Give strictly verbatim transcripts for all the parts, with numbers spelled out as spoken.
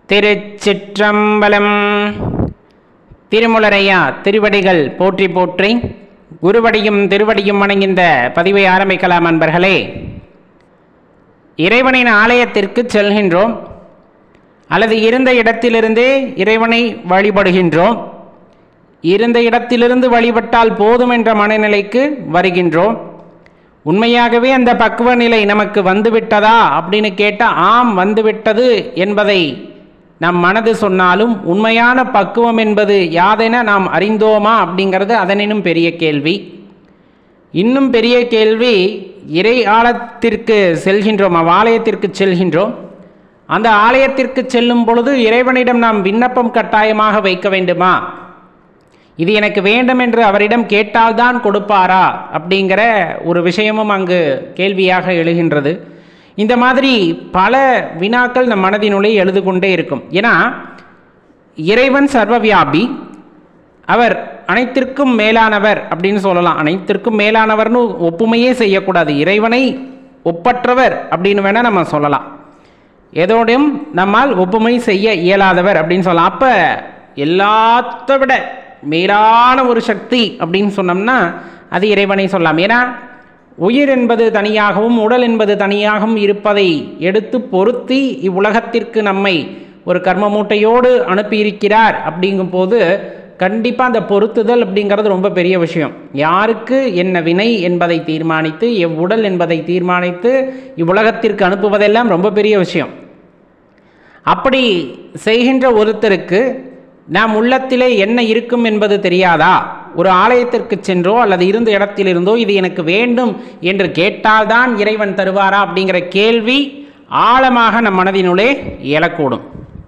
திருச்சிற்றம்பலம். திருமுலரையா திருவடிகள் போற்றி போற்றி, குருவடியும் திருவடியும் வணங்கிந்த பதிவை ஆரம்பிக்கலாம். அன்பர்களே, இறைவனின் ஆலயத்திற்கு செல்கின்றோம் அல்லது இருந்த இடத்திலிருந்தே இறைவனை வழிபடுகின்றோம். இருந்த இடத்திலிருந்து வழிபட்டால் போதும் என்ற மனநிலைக்கு வருகின்றோம். உண்மையாகவே அந்த பக்குவ நிலை நமக்கு வந்துவிட்டதா அப்படின்னு கேட்டால் ஆம் வந்துவிட்டது என்பதை நம் மனது சொன்னாலும், உண்மையான பக்குவம் என்பது யாதென நாம் அறிந்தோமா அப்படிங்கிறது அதனினும் பெரிய கேள்வி. இன்னும் பெரிய கேள்வி, இறை ஆலயத்திற்கு செல்கின்றோம், அவ்வாலயத்திற்கு செல்கின்றோம். அந்த ஆலயத்திற்கு செல்லும் பொழுது இறைவனிடம் நாம் விண்ணப்பம் கட்டாயமாக வைக்க வேண்டுமா? இது எனக்கு வேண்டும் என்று அவரிடம் கேட்டால்தான் கொடுப்பாரா அப்படிங்கிற ஒரு விஷயமும் அங்கு கேள்வியாக எழுகின்றது. இந்த மாதிரி பல வினாக்கள் நம் மனதினுள்ளே எழுது கொண்டே இருக்கும். ஏன்னா இறைவன் சர்வவியாபி, அவர் அனைத்திற்கும் மேலானவர் அப்படின்னு சொல்லலாம். அனைத்திற்கும் மேலானவர்னு ஒப்புமையே செய்யக்கூடாது. இறைவனை ஒப்பற்றவர் அப்படின்னு வேணால் நம்ம சொல்லலாம். எதோடையும் நம்மால் ஒப்புமை செய்ய இயலாதவர் அப்படின்னு சொல்லலாம். அப்போ எல்லாத்த விட மேலான ஒரு சக்தி அப்படின்னு சொன்னோம்னா அது இறைவனை சொல்லலாம். ஏன்னா உயிர் என்பது தனியாகவும் உடல் என்பது தனியாகவும் இருப்பதை எடுத்து பொருத்தி இவ்வுலகத்திற்கு நம்மை ஒரு கர்ம மூட்டையோடு அனுப்பியிருக்கிறார். அப்படிங்கும் போது கண்டிப்பாக அந்த பொருத்துதல் அப்படிங்கிறது ரொம்ப பெரிய விஷயம். யாருக்கு என்ன வினை என்பதை தீர்மானித்து, எவ்வுடல் என்பதை தீர்மானித்து இவ்வுலகத்திற்கு அனுப்புவதெல்லாம் ரொம்ப பெரிய விஷயம். அப்படி செய்கின்ற ஒருத்தருக்கு நாம் உள்ளத்திலே என்ன இருக்கும் என்பது தெரியாதா? ஒரு ஆலயத்திற்கு சென்றோ அல்லது இருந்த இடத்திலிருந்தோ இது எனக்கு வேண்டும் என்று கேட்டால்தான் இறைவன் தருவாரா அப்படிங்கிற கேள்வி ஆழமாக நம் மனதினுள்ளே எழக்கூடும்.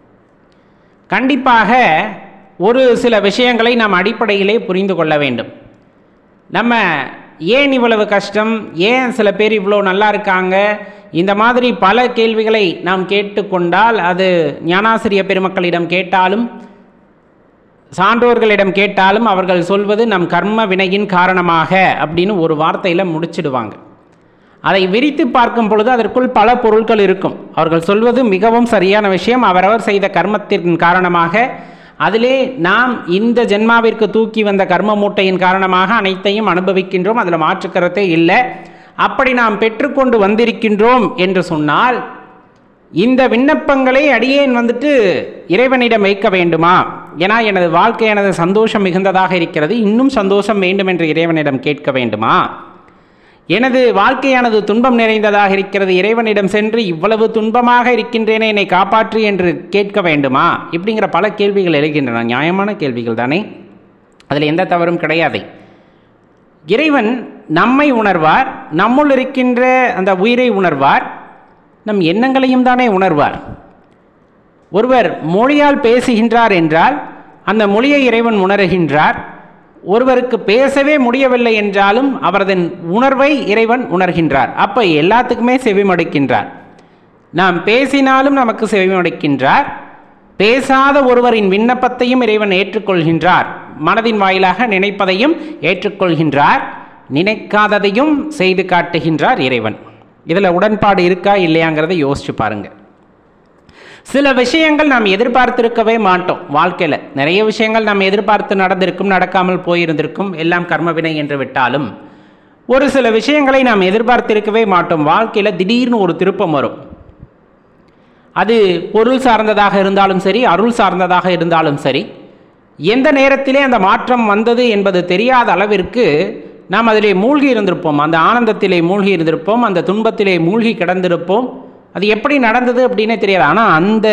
கண்டிப்பாக ஒரு சில விஷயங்களை நாம் அடிப்படையிலே புரிந்து கொள்ள வேண்டும். நம்ம ஏன் இவ்வளவு கஷ்டம், ஏன் சில பேர் இவ்வளோ நல்லா இருக்காங்க, இந்த மாதிரி பல கேள்விகளை நாம் கேட்டுக்கொண்டால் அது ஞானாசிரிய பெருமக்களிடம் கேட்டாலும் சான்றோர்களிடம் கேட்டாலும் அவர்கள் சொல்வது நம் கர்ம வினையின் காரணமாக அப்படின்னு ஒரு வார்த்தையில் முடிச்சிடுவாங்க. அதை விரித்து பார்க்கும் பொழுது அதற்குள் பல பொருட்கள் இருக்கும். அவர்கள் சொல்வது மிகவும் சரியான விஷயம். அவரவர் செய்த கர்மத்தின் காரணமாக, அதிலே நாம் இந்த ஜென்மாவிற்கு தூக்கி வந்த கர்ம மூட்டையின் காரணமாக அனைத்தையும் அனுபவிக்கின்றோம். அதில் மாற்றுக்கருத்தே இல்லை. அப்படி நாம் பெற்றுக்கொண்டு வந்திருக்கின்றோம் என்று சொன்னால் இந்த விண்ணப்பங்களை அடியேன் வந்துட்டு இறைவனிடம் வைக்க வேண்டுமா? ஏன்னா எனது வாழ்க்கை எனது சந்தோஷம் மிகுந்ததாக இருக்கிறது, இன்னும் சந்தோஷம் வேண்டும் என்று இறைவனிடம் கேட்க வேண்டுமா? எனது வாழ்க்கையானது துன்பம் நிறைந்ததாக இருக்கிறது, இறைவனிடம் சென்று இவ்வளவு துன்பமாக இருக்கின்றேனே என்னை காப்பாற்று என்று கேட்க வேண்டுமா? இப்படிங்கிற பல கேள்விகள் எழுகின்றன. நியாயமான கேள்விகள் தானே, அதில் எந்த தவறும் கிடையாது. இறைவன் நம்மை உணர்வார், நம்முள் இருக்கின்ற அந்த உயிரை உணர்வார், நம் எண்ணங்களையும் தானே உணர்வார். ஒருவர் மொழியால் பேசுகின்றார் என்றால் அந்த மொழியை இறைவன் உணர்கின்றார். ஒருவருக்கு பேசவே முடியவில்லை என்றாலும் அவரது உணர்வை இறைவன் உணர்கின்றார். அப்போ எல்லாத்துக்குமே செவிமடுக்கின்றார். நாம் பேசினாலும் நமக்கு செவிமடுக்கின்றார். பேசாத ஒருவரின் விண்ணப்பத்தையும் இறைவன் ஏற்றுக்கொள்கின்றார். மனதின் வாயிலாக நினைப்பதையும் ஏற்றுக்கொள்கின்றார், நினைக்காததையும் செய்து காட்டுகின்றார் இறைவன். இதில் உடன்பாடு இருக்கா இல்லையாங்கிறத யோசிச்சு பாருங்க. சில விஷயங்கள் நாம் எதிர்பார்த்திருக்கவே மாட்டோம். வாழ்க்கையில் நிறைய விஷயங்கள் நாம் எதிர்பார்த்து நடந்திருக்கும், நடக்காமல் போயிருந்திருக்கும், எல்லாம் கர்மவினை என்று விட்டாலும் ஒரு சில விஷயங்களை நாம் எதிர்பார்த்திருக்கவே மாட்டோம். வாழ்க்கையில் திடீர்னு ஒரு திருப்பம் வரும். அது பொருள் சார்ந்ததாக இருந்தாலும் சரி, அருள் சார்ந்ததாக இருந்தாலும் சரி, எந்த நேரத்திலே அந்த மாற்றம் வந்தது என்பது தெரியாத அளவிற்கு நாம் அதிலே மூழ்கி இருந்திருப்போம். அந்த ஆனந்தத்திலே மூழ்கி இருந்திருப்போம், அந்த துன்பத்திலே மூழ்கி கிடந்திருப்போம். அது எப்படி நடந்தது அப்படின்னே தெரியாது. ஆனால் அந்த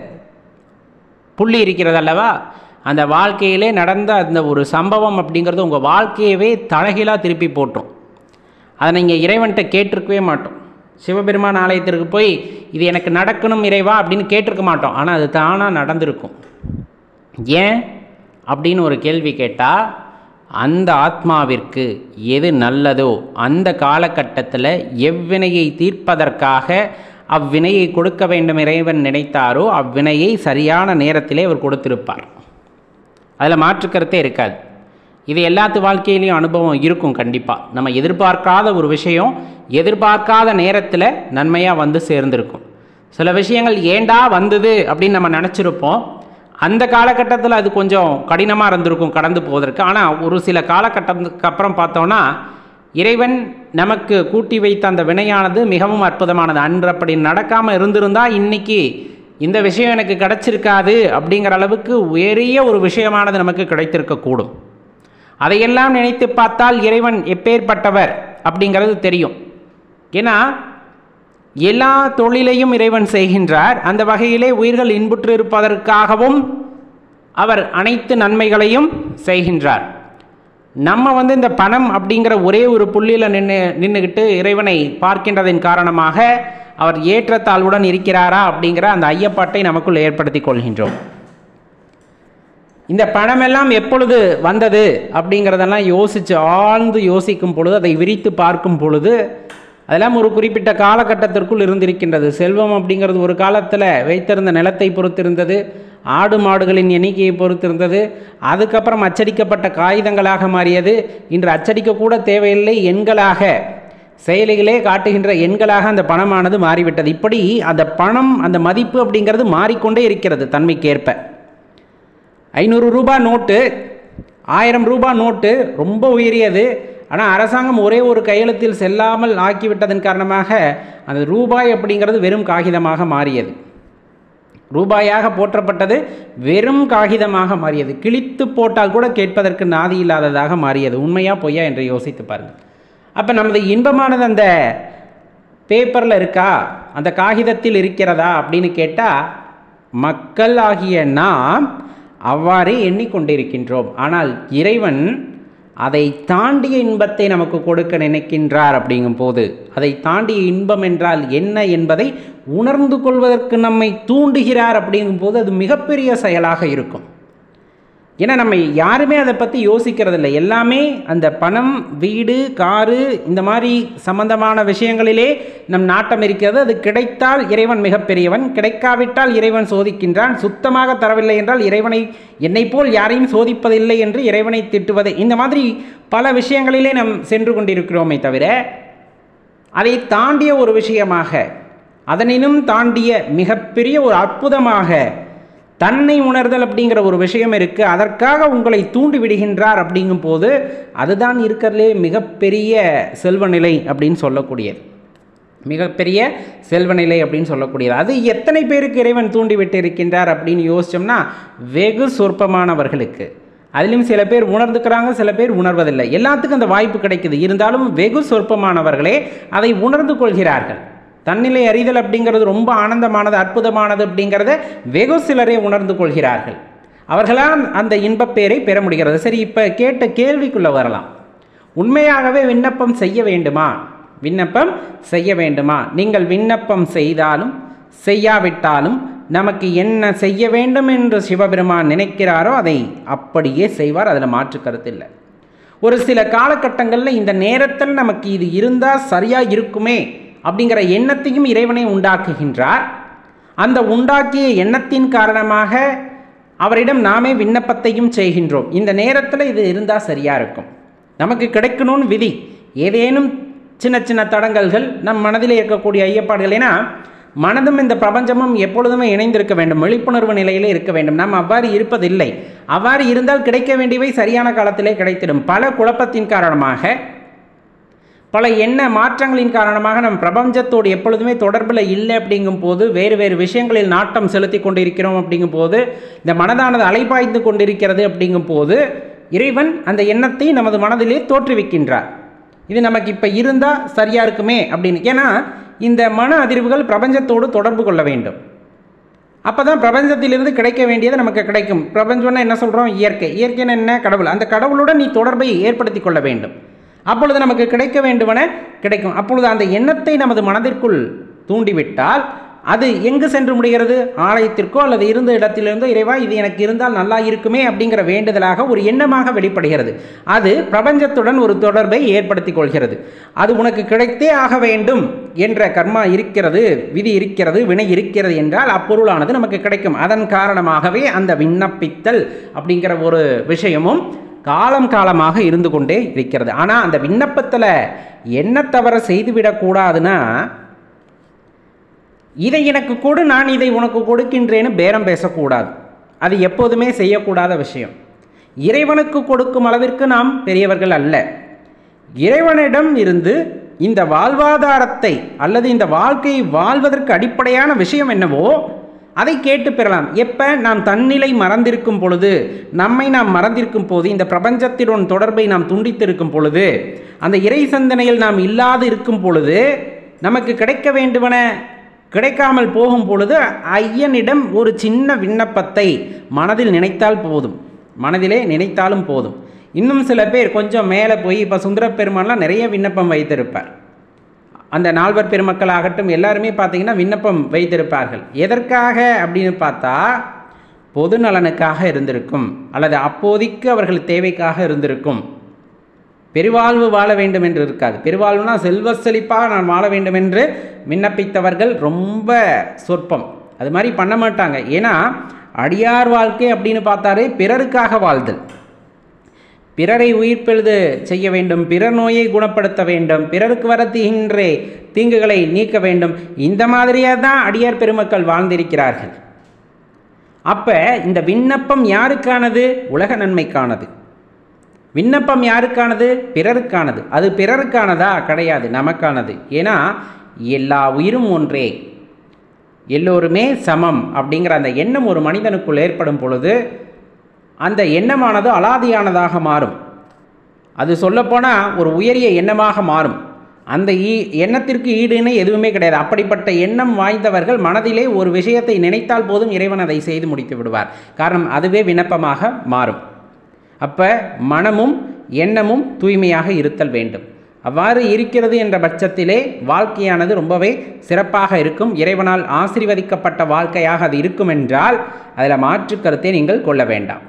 புள்ளி இருக்கிறது அல்லவா, அந்த வாழ்க்கையிலே நடந்த அந்த ஒரு சம்பவம் அப்படிங்கிறது உங்கள் வாழ்க்கையவே தலைகீழாக திருப்பி போட்டோம். அதை நீங்கள் இறைவன்கிட்ட கேட்டிருக்கவே மாட்டோம். சிவபெருமான் ஆலயத்திற்கு போய் இது எனக்கு நடக்கணும் இறைவா அப்படின்னு கேட்டிருக்க மாட்டோம். ஆனால் அது தானாக நடந்திருக்கும். ஏன் அப்படின்னு ஒரு கேள்வி கேட்டால், அந்த ஆத்மாவிற்கு எது நல்லதோ அந்த காலகட்டத்தில் எவ்வினையை தீர்ப்பதற்காக அவ்வினையை கொடுக்க வேண்டும் இறைவன் நினைத்தாரோ அவ்வினையை சரியான நேரத்திலே அவர் கொடுத்திருப்பார். அதில் மாற்றுக்கருத்தே இருக்காது. இது எல்லாத்து வாழ்க்கையிலையும் அனுபவம் இருக்கும். கண்டிப்பாக நம்ம எதிர்பார்க்காத ஒரு விஷயம் எதிர்பார்க்காத நேரத்தில் நன்மையாக வந்து சேர்ந்திருக்கும். சில விஷயங்கள் ஏண்டா வந்தது அப்படின்னு நம்ம நினச்சிருப்போம். அந்த காலகட்டத்தில் அது கொஞ்சம் கடினமாக இருந்திருக்கும் கடந்து போவதற்கு. ஆனால் ஒரு சில காலகட்டத்துக்கு அப்புறம் பார்த்தோன்னா இறைவன் நமக்கு கூட்டி வைத்த அந்த வினையானது மிகவும் அற்புதமானது. அன்று அப்படி நடக்காமல் இருந்திருந்தால் இன்றைக்கி இந்த விஷயம் எனக்கு கிடைச்சிருக்காது அப்படிங்கிற அளவுக்கு உயரிய ஒரு விஷயமானது நமக்கு கிடைத்திருக்கக்கூடும். அதையெல்லாம் நினைத்து பார்த்தால் இறைவன் எப்பேற்பட்டவர் அப்படிங்கிறது தெரியும். ஏன்னா எல்லா தொழிலையும் இறைவன் செய்கின்றார். அந்த வகையிலே உயிர்கள் இன்புற்று இருப்பதற்காகவும் அவர் அனைத்து நன்மைகளையும் செய்கின்றார். நம்ம வந்து இந்த பணம் அப்படிங்கிற ஒரே ஒரு புள்ளியில் நின்று நின்றுக்கிட்டு இறைவனை பார்க்கின்றதின் காரணமாக அவர் ஏற்றத்தாழ்வுடன் இருக்கிறாரா அப்படிங்கிற அந்த ஐயப்பாட்டை நமக்குள் ஏற்படுத்தி கொள்கின்றோம். இந்த பணமெல்லாம் எப்பொழுது வந்தது அப்படிங்கிறதெல்லாம் யோசித்து ஆழ்ந்து யோசிக்கும் பொழுது, அதை விரித்து பார்க்கும் பொழுது அதெல்லாம் ஒரு குறிப்பிட்ட காலகட்டத்திற்குள் இருந்திருக்கின்றது. செல்வம் அப்படிங்கிறது ஒரு காலத்தில் வைத்திருந்த நிலத்தை பொறுத்திருந்தது, ஆடு மாடுகளின் எண்ணிக்கையை பொறுத்திருந்தது. அதுக்கப்புறம் அச்சடிக்கப்பட்ட காகிதங்களாக மாறியது. இன்று அச்சடிக்கக்கூட தேவையில்லை, எண்களாக செயலிகளே காட்டுகின்ற எண்களாக அந்த பணமானது மாறிவிட்டது. இப்படி அந்த பணம், அந்த மதிப்பு அப்படிங்கிறது மாறிக்கொண்டே இருக்கிறது தன்மைக்கேற்ப. ஐநூறு ரூபாய் நோட்டு, ஆயிரம் ரூபாய் நோட்டு ரொம்ப உயரியது. ஆனால் அரசாங்கம் ஒரே ஒரு கையெழுத்தில் செல்லாமல் ஆக்கிவிட்டதன் காரணமாக அந்த ரூபாய் அப்படிங்கிறது வெறும் காகிதமாக மாறியது. ரூபாயாக போற்றப்பட்டது வெறும் காகிதமாக மாறியது. கிழித்து போட்டால் கூட கேட்பதற்கு நாதி இல்லாததாக மாறியது. உண்மையா பொய்யா என்று யோசித்து பாருங்கள். அப்போ நமது இன்பமானது அந்த பேப்பரில் இருக்கா, அந்த காகிதத்தில் இருக்கிறதா அப்படின்னு கேட்டால் மக்கள் ஆகிய நாம் அவ்வாறே எண்ணிக்கொண்டிருக்கின்றோம். ஆனால் இறைவன் அதை தாண்டிய இன்பத்தை நமக்கு கொடுக்க நினைக்கின்றார். அப்படிங்கும் போது அதை தாண்டிய இன்பம் என்றால் என்ன என்பதை உணர்ந்து கொள்வதற்கு நம்மை தூண்டுகிறார். அப்படிங்கும் போது அது மிகப்பெரிய செயலாக இருக்கும். ஏன்னா நம்ம யாருமே அதை பற்றி யோசிக்கிறது இல்லை. எல்லாமே அந்த பணம், வீடு, காரு இந்த மாதிரி சம்பந்தமான விஷயங்களிலே நம் நாட்டம் இருக்கிறது. அது கிடைத்தால் இறைவன் மிகப்பெரியவன், கிடைக்காவிட்டால் இறைவன் சோதிக்கின்றான், சுத்தமாக தரவில்லை என்றால் இறைவனை என்னை போல் யாரையும் சோதிப்பதில்லை என்று இறைவனை திட்டுவது, இந்த மாதிரி பல விஷயங்களிலே நாம் சென்று கொண்டிருக்கிறோமே தவிர அதை தாண்டிய ஒரு விஷயமாக, அதனினும் தாண்டிய மிகப்பெரிய ஒரு அற்புதமாக தன்னை உணர்தல் அப்படிங்கிற ஒரு விஷயம் இருக்குது. அதற்காக உங்களை தூண்டி விடுகின்றார். அப்படிங்கும் போது அதுதான் இருக்கிறதுலே மிகப்பெரிய செல்வநிலை அப்படின்னு சொல்லக்கூடியது. மிகப்பெரிய செல்வநிலை அப்படின்னு சொல்லக்கூடியது. அது எத்தனை பேருக்கு இறைவன் தூண்டி விட்டு இருக்கின்றார் அப்படின்னு யோசித்தோம்னா வெகு சொற்பமானவர்களுக்கு. அதிலும் சில பேர் உணர்ந்துக்கிறாங்க, சில பேர் உணர்வதில்லை. எல்லாத்துக்கும் அந்த வாய்ப்பு கிடைக்குது. இருந்தாலும் வெகு சொற்பமானவர்களே அதை உணர்ந்து கொள்கிறார்கள். தன்னிலை அறிதல் அப்படிங்கிறது ரொம்ப ஆனந்தமானது, அற்புதமானது அப்படிங்கிறத வெகு சிலரே உணர்ந்து கொள்கிறார்கள். அவர்களால் அந்த இன்பப்பேரை பெற முடிகிறது. சரி, இப்போ கேட்ட கேள்விக்குள்ளே வரலாம். உண்மையாகவே விண்ணப்பம் செய்ய வேண்டுமா? விண்ணப்பம் செய்ய வேண்டுமா? நீங்கள் விண்ணப்பம் செய்தாலும் செய்யாவிட்டாலும் நமக்கு என்ன செய்ய வேண்டும் என்று சிவபெருமான் நினைக்கிறாரோ அதை அப்படியே செய்வார். அதில் மாற்று கருத்து இல்லை. ஒரு சில காலகட்டங்களில் இந்த நேரத்தில் நமக்கு இது இருந்தால் சரியாக இருக்குமே அப்படிங்கிற எண்ணத்தையும் இறைவனை உண்டாக்குகின்றார். அந்த உண்டாக்கிய எண்ணத்தின் காரணமாக அவரிடம் நாமே விண்ணப்பத்தையும் செய்கின்றோம். இந்த நேரத்தில் இது இருந்தால் சரியாக இருக்கும், நமக்கு கிடைக்கணும்னு விதி. ஏதேனும் சின்ன சின்ன தடங்கல்கள் நம் மனதில் இருக்கக்கூடிய ஐயப்பாடுகள். ஏன்னா மனதும் இந்த பிரபஞ்சமும் எப்பொழுதுமே இணைந்திருக்க வேண்டும், விழிப்புணர்வு நிலையிலே இருக்க வேண்டும். நாம் அவ்வாறு இருப்பதில்லை. அவ்வாறு இருந்தால் கிடைக்க வேண்டியவை சரியான காலத்திலே கிடைத்திடும். பல குழப்பத்தின் காரணமாக, பல எண்ண மாற்றங்களின் காரணமாக நம் பிரபஞ்சத்தோடு எப்பொழுதுமே தொடர்பில் இல்லை. அப்படிங்கும் போது வேறு வேறு விஷயங்களில் நாட்டம் செலுத்தி கொண்டிருக்கிறோம். அப்படிங்கும் போது இந்த மனதானது அலைபாய்ந்து கொண்டிருக்கிறது. அப்படிங்கும் போது இறைவன் அந்த எண்ணத்தை நமது மனதிலே தோற்றுவிக்கின்றார். இது நமக்கு இப்போ இருந்தால் சரியாக இருக்குமே அப்படின்னு. ஏன்னா இந்த மன அதிர்வுகள் பிரபஞ்சத்தோடு தொடர்பு கொள்ள வேண்டும். அப்போ தான் பிரபஞ்சத்திலிருந்து கிடைக்க வேண்டியது நமக்கு கிடைக்கும். பிரபஞ்சம்னா என்ன சொல்கிறோம்? இயற்கை. இயற்கைன்னு என்ன? கடவுள். அந்த கடவுளுடன் நீ தொடர்பை ஏற்படுத்தி கொள்ள வேண்டும். அப்பொழுது நமக்கு கிடைக்க வேண்டுமென கிடைக்கும். அப்பொழுது அந்த எண்ணத்தை நமது மனதிற்குள் தூண்டிவிட்டால் அது எங்கு சென்று முடிகிறது? ஆலயத்திற்கோ அல்லது இருந்த இடத்திலிருந்தோ இறைவா இது எனக்கு இருந்தால் நல்லா இருக்குமே அப்படிங்கிற வேண்டுதலாக ஒரு எண்ணமாக வெளிப்படுகிறது. அது பிரபஞ்சத்துடன் ஒரு தொடர்பை ஏற்படுத்தி கொள்கிறது. அது உனக்கு கிடைத்தே ஆக வேண்டும் என்ற கர்மா இருக்கிறது, விதி இருக்கிறது, வினை இருக்கிறது என்றால் அப்பொருளானது நமக்கு கிடைக்கும். அதன் காரணமாகவே அந்த விண்ணப்பித்தல் அப்படிங்கிற ஒரு விஷயமும் காலம் காலமாக இருந்து கொண்டே இருக்கிறது. ஆனால் அந்த விண்ணப்பத்தில் என்ன தவற செய்துவிடக்கூடாதுன்னா, இதை எனக்கு கொடு, நான் இதை உனக்கு கொடுக்கின்றேன்னு பேரம் பேசக்கூடாது. அது எப்போதுமே செய்யக்கூடாத விஷயம். இறைவனுக்கு கொடுக்கும் அளவிற்கு நாம் பெரியவர்கள் அல்ல. இறைவனிடம் இருந்து இந்த வாழ்வாதாரத்தை அல்லது இந்த வாழ்க்கையை வாழ்வதற்கு அடிப்படையான விஷயம் என்னவோ அதை கேட்டு பெறலாம். எப்போ நாம் தன்னிலை மறந்திருக்கும் பொழுது, நம்மை நாம் மறந்திருக்கும் போது, இந்த பிரபஞ்சத்தினுடன் தொடர்பை நாம் துண்டித்திருக்கும் பொழுது, அந்த இறை சிந்தனையில் நாம் இல்லாது இருக்கும் பொழுது, நமக்கு கிடைக்க வேண்டுவன கிடைக்காமல் போகும் பொழுது ஐயனிடம் ஒரு சின்ன விண்ணப்பத்தை மனதில் நினைத்தால் போதும். மனதிலே நினைத்தாலும் போதும். இன்னும் சில பேர் கொஞ்சம் மேலே போய், இப்போ சுந்தர பெருமான்லாம் நிறைய விண்ணப்பம் வைத்திருப்பார். அந்த நால்வர் பெருமக்கள் ஆகட்டும் எல்லாருமே பார்த்தீங்கன்னா விண்ணப்பம் வைத்திருப்பார்கள். எதற்காக அப்படின்னு பார்த்தா பொது நலனுக்காக இருந்திருக்கும், அல்லது அப்போதைக்கு அவர்கள் தேவைக்காக இருந்திருக்கும். பெருவாழ்வு வாழ வேண்டும் என்று இருக்காது. பெருவாழ்வுனா செல்வ செழிப்பாக நான் வாழ வேண்டும் என்று விண்ணப்பித்தவர்கள் ரொம்ப சொற்பம். அது மாதிரி பண்ண மாட்டாங்க. ஏன்னா அடியார் வாழ்க்கை அப்படின்னு பார்த்தாலே பிறருக்காக வாழ்தல், பிறரை உயிர்ப்பெழுது செய்ய வேண்டும், பிறர் நோயை குணப்படுத்த வேண்டும், பிறருக்கு வர தீங்கின்ற தீங்குகளை நீக்க வேண்டும். இந்த மாதிரியாக தான் அடியார் பெருமக்கள் வாழ்ந்திருக்கிறார்கள். அப்போ இந்த விண்ணப்பம் யாருக்கானது? உலக நன்மைக்கானது. விண்ணப்பம் யாருக்கானது? பிறருக்கானது. அது பிறருக்கானதா? கிடையாது, நமக்கானது. ஏன்னா எல்லா உயிரும் ஒன்றே, எல்லோருமே சமம் அப்படிங்கிற அந்த எண்ணம் ஒரு மனிதனுக்குள் ஏற்படும் பொழுது அந்த எண்ணமானது அலாதியானதாக மாறும். அது சொல்லப்போனால் ஒரு உயரிய எண்ணமாக மாறும். அந்த ஈ எண்ணத்திற்கு ஈடுன்னு எதுவுமே கிடையாது. அப்படிப்பட்ட எண்ணம் வாய்ந்தவர்கள் மனதிலே ஒரு விஷயத்தை நினைத்தால் போதும் இறைவன் அதை செய்து முடித்து விடுவார். காரணம் அதுவே விண்ணப்பமாக மாறும். அப்போ மனமும் எண்ணமும் தூய்மையாக இருத்தல் வேண்டும். அவ்வாறு இருக்கிறது என்ற பட்சத்திலே வாழ்க்கையானது ரொம்பவே சிறப்பாக இருக்கும். இறைவனால் ஆசீர்வதிக்கப்பட்ட வாழ்க்கையாக அது இருக்கும் என்றால் அதில் மாற்று கருத்தை நீங்கள் கொள்ள வேண்டாம்.